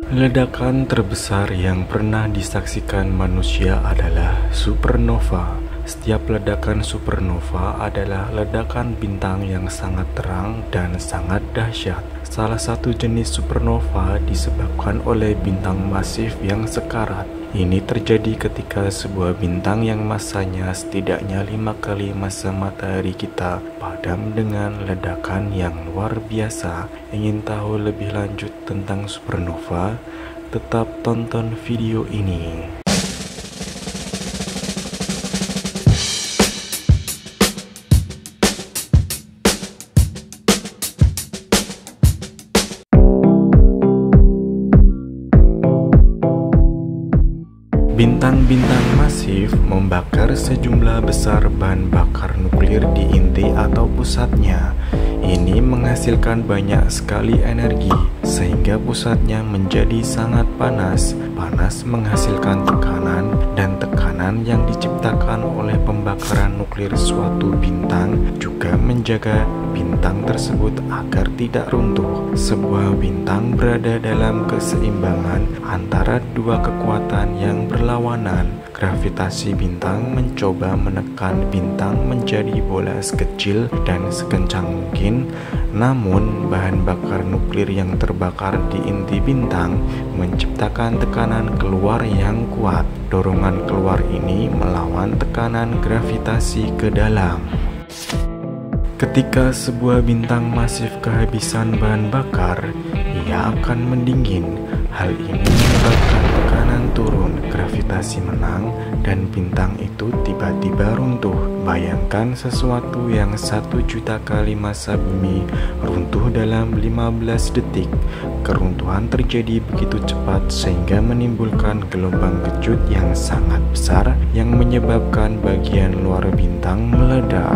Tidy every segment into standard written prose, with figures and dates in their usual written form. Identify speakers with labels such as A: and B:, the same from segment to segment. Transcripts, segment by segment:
A: Ledakan terbesar yang pernah disaksikan manusia adalah supernova. Setiap ledakan supernova adalah ledakan bintang yang sangat terang dan sangat dahsyat. Salah satu jenis supernova disebabkan oleh bintang masif yang sekarat. Ini terjadi ketika sebuah bintang yang masanya setidaknya 5 kali massa matahari kita padam dengan ledakan yang luar biasa. Ingin tahu lebih lanjut tentang supernova? Tetap tonton video ini. Bintang-bintang masif membakar sejumlah besar bahan bakar nuklir di inti atau pusatnya. Ini menghasilkan banyak sekali energi, sehingga pusatnya menjadi sangat panas. Panas menghasilkan tekanan, dan tekanan yang diciptakan oleh pembakaran nuklir suatu bintang juga menjaga bintang tersebut agar tidak runtuh. Sebuah bintang berada dalam keseimbangan antara dua kekuatan yang berlawanan. Gravitasi bintang mencoba menekan bintang menjadi bola sekecil dan sekencang mungkin, namun bahan bakar nuklir yang terbakar di inti bintang menciptakan tekanan keluar yang kuat. Dorongan keluar ini melawan tekanan gravitasi ke dalam. Ketika sebuah bintang masif kehabisan bahan bakar, ia akan mendingin. Hal ini menyebabkan tekanan turun, gravitasi menang, dan bintang itu tiba-tiba runtuh. Bayangkan sesuatu yang 1 juta kali massa bumi runtuh dalam 15 detik. Keruntuhan terjadi begitu cepat sehingga menimbulkan gelombang kejut yang sangat besar yang menyebabkan bagian luar bintang meledak.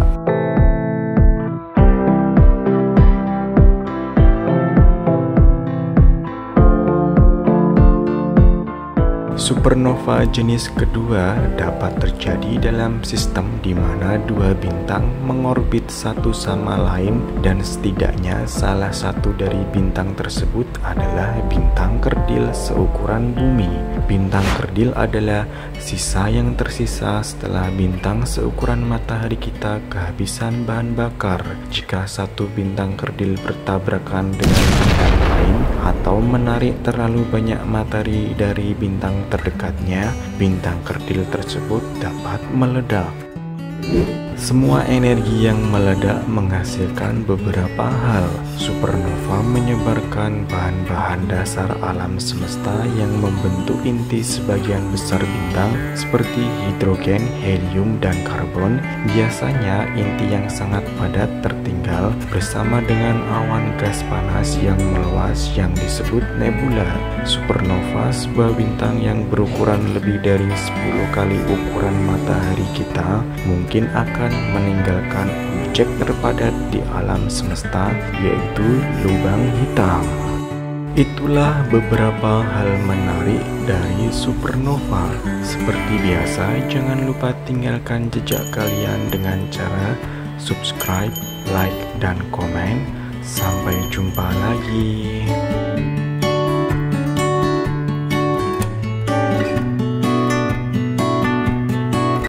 A: Supernova jenis kedua dapat terjadi dalam sistem di mana dua bintang mengorbit satu sama lain dan setidaknya salah satu dari bintang tersebut adalah bintang kerdil seukuran bumi. Bintang kerdil adalah sisa yang tersisa setelah bintang seukuran matahari kita kehabisan bahan bakar. Jika satu bintang kerdil bertabrakan dengan bintang lain atau menarik terlalu banyak matahari dari bintang terdekatnya, bintang kerdil tersebut dapat meledak. Semua energi yang meledak menghasilkan beberapa hal. Supernova menyebarkan bahan-bahan dasar alam semesta yang membentuk inti sebagian besar bintang seperti hidrogen, helium, dan karbon. Biasanya inti yang sangat padat tertinggal bersama dengan awan gas panas yang meluas yang disebut nebula. Supernova, sebuah bintang yang berukuran lebih dari 10 kali ukuran matahari kita, mungkin akan meninggalkan objek terpadat di alam semesta, yaitu lubang hitam. Itulah beberapa hal menarik dari supernova. Seperti biasa, jangan lupa tinggalkan jejak kalian dengan cara subscribe, like, dan komen. Sampai jumpa lagi.